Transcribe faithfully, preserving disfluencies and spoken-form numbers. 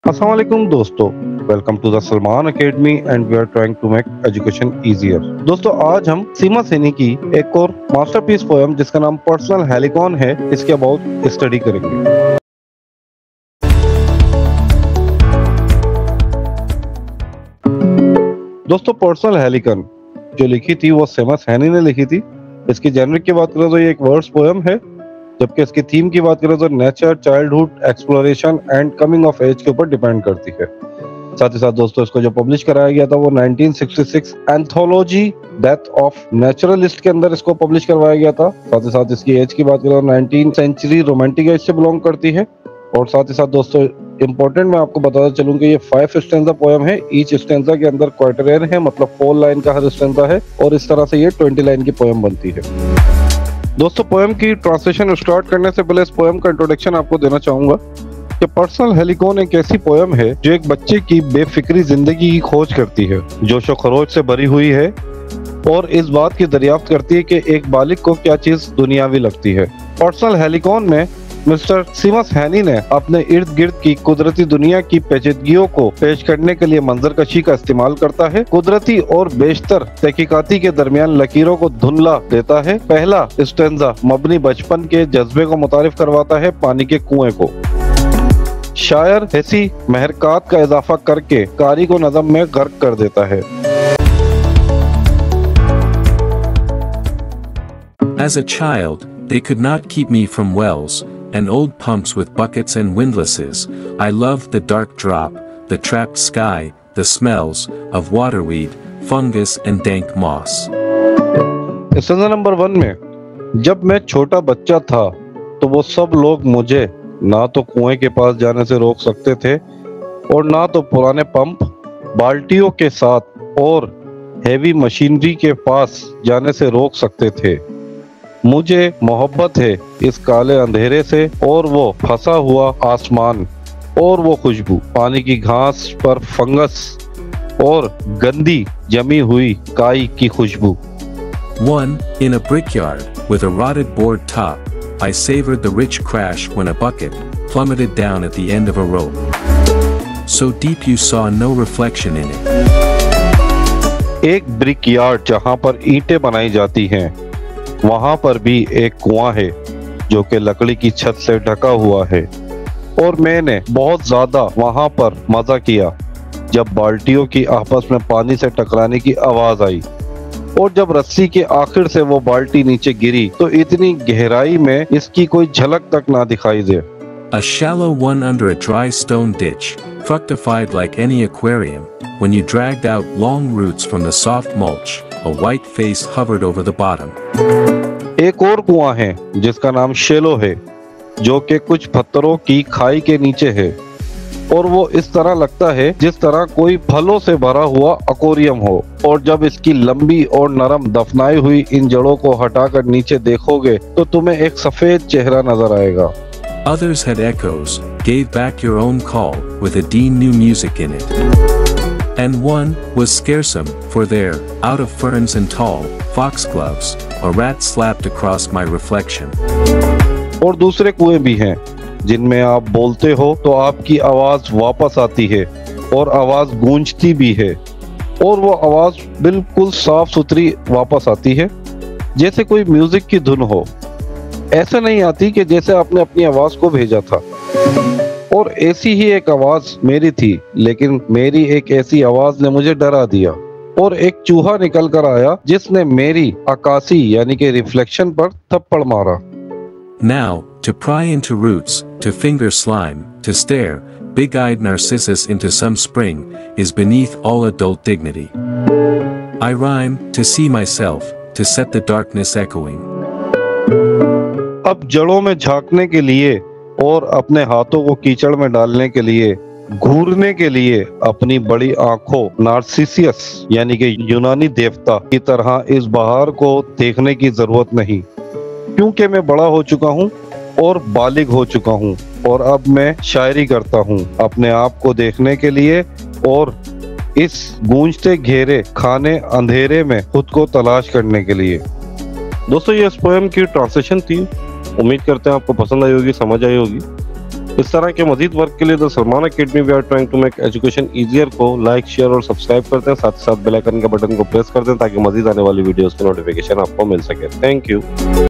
अस्सलाम वालेकुम दोस्तों, welcome to the Salman academy and we are trying to make education easier. दोस्तों, आज हम सीमा सैनी की एक और मास्टरपीस पोएम जिसका नाम पर्सनल हेलिकॉन है, इसके अबाउट स्टडी करेंगे। दोस्तों, पर्सनल हेलिकॉन जो लिखी थी वो सीमा सैनी ने लिखी थी। इसकी जेनरिक की बात करें तो ये एक वर्ड्स पोएम है, जबकि इसकी थीम की बात करें तो nature, childhood, exploration and coming of age के ऊपर डिपेंड करती है। साथ ही साथ दोस्तों, इसको जो पब्लिश कराया गया था वो nineteen sixty six anthology death of naturalist के अंदर इसको पब्लिश करवाया गया था। साथ ही साथ इसकी एज की बात करें तो नाइनटीन सेंचुरी रोमांटिक एज से बिलोंग करती है। और साथ ही साथ दोस्तों, इंपॉर्टेंट मैं आपको बताता चलूं कि ये फाइव स्टेंजा पोएम है। ईच स्टेंजा के अंदर क्वार्टरेन है, मतलब फोर लाइन का हर स्टेंजा है, और इस तरह से ये ट्वेंटी लाइन की पोएम बनती है। दोस्तों, पोएम की ट्रांसलेशन स्टार्ट करने से पहले इस पोएम का इंट्रोडक्शन आपको देना चाहूंगा कि पर्सनल हेलिकॉन एक ऐसी पोएम है जो एक बच्चे की बेफिक्री जिंदगी की खोज करती है, जोशो खरोश से भरी हुई है और इस बात की दरियाफ्त करती है कि एक बालिग को क्या चीज दुनियावी लगती है। पर्सनल हेलिकॉन में मिस्टर सीमा सैनी ने अपने इर्द गिर्द की कुदरती दुनिया की पेचीदगियों को पेश करने के लिए मंजरकशी का इस्तेमाल करता है। कुदरती और बेशतर तहकीकाती के दरमियान लकीरों को धुंधला देता है। पहला स्टेंजा मबनी बचपन के जज्बे को मुतारिफ करवाता है पानी के कुएं को। शायर ऐसी महरकात का इजाफा करके कारी को नज़म में गर्क कर देता है। As a child, they could not keep me from wells and old pumps with buckets and windlasses. I loved the dark drop, the trapped sky, the smells of waterweed, fungus and dank moss. Stanza number one में, जब मैं छोटा बच्चा था तो वो सब लोग मुझे ना तो कुएं के पास जाने से रोक सकते थे और ना तो पुराने पंप, बाल्टियों के साथ और हेवी मशीनरी के पास जाने से रोक सकते थे। मुझे मोहब्बत है इस काले अंधेरे से और वो फंसा हुआ आसमान और वो खुशबू, पानी की घास पर फंगस और गंदी जमी हुई काई की खुशबू। One, in a brickyard with a rotted board top, I savored the rich crash when a bucket plummeted down at the end of a rope. So deep you saw no reflection in it. एक brick yard जहाँ पर ईंटें बनाई जाती हैं, वहाँ पर भी एक कुआं है जो कि लकड़ी की छत से ढका हुआ है, और मैंने बहुत ज्यादा वहाँ पर मजा किया जब बाल्टियों की आपस में पानी से टकराने की आवाज आई और जब रस्सी के आखिर से वो बाल्टी नीचे गिरी तो इतनी गहराई में इसकी कोई झलक तक ना दिखाई दे। A shallow one under a dry stone ditch, fructified like any aquarium. When you dragged out long roots from the soft mulch, a white face hovered over the bottom. एक और कुआं है जिसका नाम शेलो है, जो कि कुछ पत्थरों की खाई के नीचे है और वो इस तरह लगता है जिस तरह कोई फलों से भरा हुआ अक्वेरियम हो, और जब इसकी लंबी और नरम दफनाई हुई इन जड़ों को हटाकर नीचे देखोगे तो तुम्हें एक सफेद चेहरा नजर आएगा। Others had echoes, gave back your own call with a Dean new music in it. And one was scaresome, for there, out of ferns and tall foxgloves, a rat slapped across my reflection. और दूसरे कुएं भी हैं जिनमें आप बोलते हो तो आपकी आवाज वापस आती है और आवाज गूंजती भी है, और वो आवाज बिल्कुल साफ सुथरी वापस आती है जैसे कोई म्यूजिक की धुन हो। ऐसा नहीं आती कि जैसे आपने अपनी आवाज को भेजा था। और ऐसी ही एक आवाज मेरी थी, लेकिन मेरी एक ऐसी आवाज ने मुझे डरा दिया और एक चूहा निकल कर आया जिसने मेरी अक्कासी यानी कि रिफ्लेक्शन पर थप्पड़ मारा। Now, to pry into roots, to finger slime, to stare, big-eyed Narcissus into some spring, is beneath all adult dignity. I rhyme, to see myself, to set the darkness echoing. अब जड़ों में झांकने के लिए और अपने हाथों को कीचड़ में डालने के लिए, घूरने के लिए अपनी बड़ी आंखों नार्सिसियस यानी कि यूनानी देवता की तरह इस बहार को देखने की जरूरत नहीं, क्योंकि मैं बड़ा हो चुका हूँ और बालिग हो चुका हूँ और अब मैं शायरी करता हूँ अपने आप को देखने के लिए और इस गूंजते घेरे खाने अंधेरे में खुद को तलाश करने के लिए। दोस्तों, ये इस पोएम की ट्रांसलेशन थी। उम्मीद करते हैं आपको पसंद आई होगी, समझ आई होगी। इस तरह के मजीद वर्क के लिए the Salman academy we are trying to make education easier को लाइक, शेयर और सब्सक्राइब करते हैं, साथ ही साथ बेल आइकन के बटन को प्रेस कर दें ताकि मजीद आने वाली वीडियोस की नोटिफिकेशन आपको मिल सके। Thank you.